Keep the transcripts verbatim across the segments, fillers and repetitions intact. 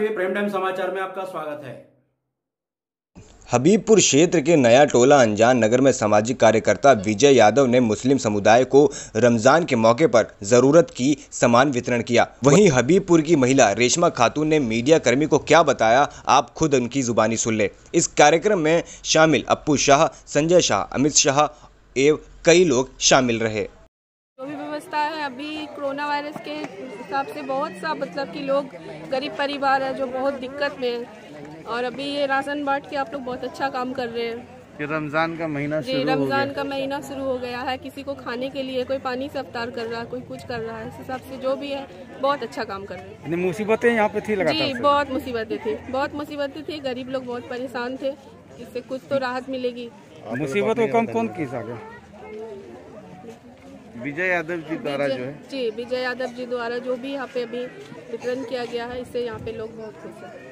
TV prime time समाचार में आपका स्वागत है। हबीबपुर क्षेत्र के नया टोला अनजान नगर में सामाजिक कार्यकर्ता विजय यादव ने मुस्लिम समुदाय को रमजान के मौके पर जरूरत की सामान वितरण किया। वहीं हबीबपुर की महिला रेशमा खातून ने मीडिया कर्मी को क्या बताया, आप खुद उनकी जुबानी सुन ले। इस कार्यक्रम में शामिल अप्पू शाह, संजय शाह, अमित शाह एवं कई लोग शामिल रहे। जो भी व्यवस्था है अभी कोरोना वायरस के हिसाब से बहुत सा मतलब कि लोग गरीब परिवार है जो बहुत दिक्कत में है, और अभी ये राशन बांट के आप लोग बहुत अच्छा काम कर रहे हैं कि रमजान का महीना जी रमजान का महीना शुरू हो गया है। किसी को खाने के लिए कोई पानी से अवतार कर रहा है, कोई कुछ कर रहा है। इस हिसाब से जो भी है बहुत अच्छा काम कर रहे हैं। मुसीबतें यहाँ पे थी लगातार जी बहुत मुसीबतें थी बहुत मुसीबतें थी गरीब लोग बहुत परेशान थे। इससे कुछ तो राहत मिलेगी। मुसीबतों कम कौन की सागर विजय यादव जी द्वारा जो है जी विजय यादव जी द्वारा जो भी यहाँ पे अभी वितरण किया गया है, इससे यहाँ पे लोग बहुत खुश हैं।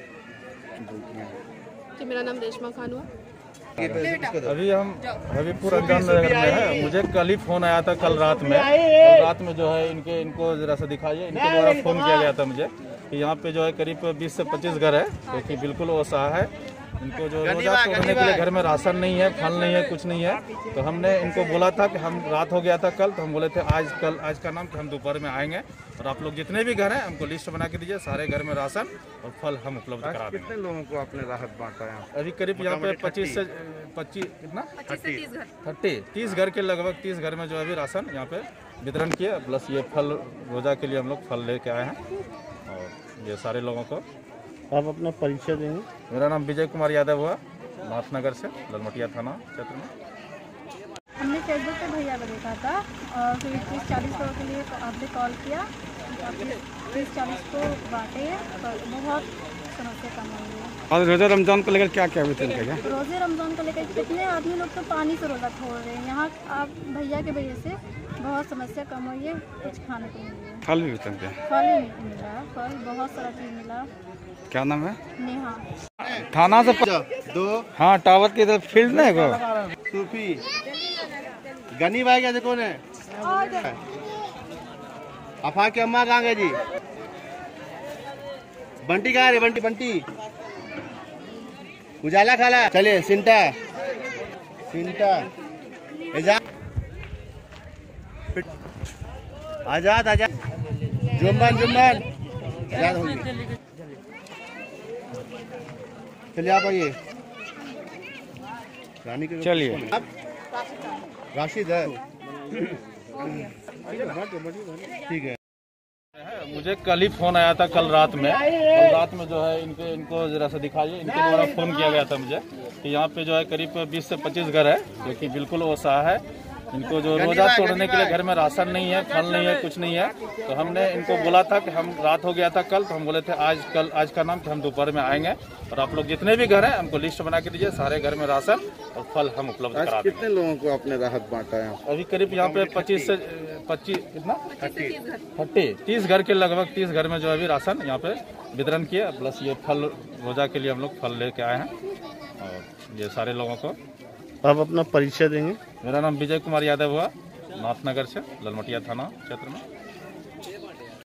जी मेरा नाम रेशमा खान हुआ। अभी हम हबीबपुर अनजान नगर में है। मुझे कल ही फोन आया था, कल रात में कल रात में जो है इनके इनको जरा सा दिखाइए। इनके द्वारा फोन किया गया था मुझे कि यहाँ पे जो है करीब बीस से पच्चीस घर है जो कि बिल्कुल असहाय है। इनको जो रोजा तोड़ने के लिए घर में राशन नहीं है, फल नहीं है, कुछ नहीं है। तो हमने इनको बोला था कि हम रात हो गया था कल, तो हम बोले थे आज कल आज का नाम कि हम दोपहर में आएंगे और आप लोग जितने भी घर हैं हमको लिस्ट बना के दीजिए, सारे घर में राशन और फल हम उपलब्ध करा देंगे। कितने लोगों को आपने राहत बांटा है? अभी करीब यहाँ पे पच्चीस से पच्चीस कितना थर्टी तीस घर के लगभग तीस घर में जो अभी राशन यहाँ पे वितरण किया। प्लस ये फल रोजा के लिए हम लोग फल लेके आए हैं और ये सारे लोगों को। आप अपना परिचय देंगे? मेरा नाम विजय कुमार यादव हुआ, नाथनगर से, ललमटिया थाना क्षेत्र में। हमने फेसबुक पे भैया को देखा था और फिर तीस चालीस लोगों के लिए आपने कॉल किया, तीस चालीस को बांटे और बहुत समस्या कम हुई है। और रोजा रमजान को लेकर क्या क्या वितरण किया? रोजे रमजान को लेकर कितने आदमी लोग तो पानी से रोजा छोड़ रहे हैं। यहाँ आप भैया के वजह से बहुत समस्या कम हुई है, कुछ खाने को मिला, फल भी वितरण किया, फल ही मिला, फल बहुत सारा चीज मिला। क्या नाम है? नेहा। थाना से दो हाँ टावर की तरफ फील्ड नहीं है सूफी गनी भाई क्या कौन है? अफा के अम्मा कहाँ गए जी? बंटी कहाँ है? बंटी बंटी उजाला खाला चलिए सिंटा सिंटा आजाद आजाद जुम्मन जुम्मन याद होगी। चलिए आप आइए रानी के चलिए आप राशिद है ठीक है। मुझे कल ही फोन आया था कल रात में कल रात में जो है इनके इनको जरा सा दिखाइए। इनके द्वारा फोन किया गया था मुझे कि यहाँ पे जो है करीब बीस से पच्चीस घर है जो कि बिल्कुल असहाय है। इनको जो रोजा तोड़ने के लिए घर में राशन नहीं है, फल नहीं है, कुछ नहीं है। तो हमने इनको बोला था कि हम रात हो गया था कल, तो हम बोले थे आज कल आज का नाम कि हम दोपहर में आएंगे और आप लोग जितने भी घर हैं हमको लिस्ट बना के दीजिए, सारे घर में राशन और फल हम उपलब्ध करा देंगे। कितने लोगों को आपने राहत बांटा है? अभी करीब यहाँ पे पच्चीस से पच्चीस कितना थर्टी तीस घर के लगभग तीस घर में जो अभी राशन यहाँ पे वितरण किया। प्लस ये फल रोजा के लिए हम लोग फल लेके आए हैं और ये सारे लोगों को। आप अपना परिचय देंगे? मेरा नाम विजय कुमार यादव हुआ, नाथनगर से, ललमटिया थाना क्षेत्र में।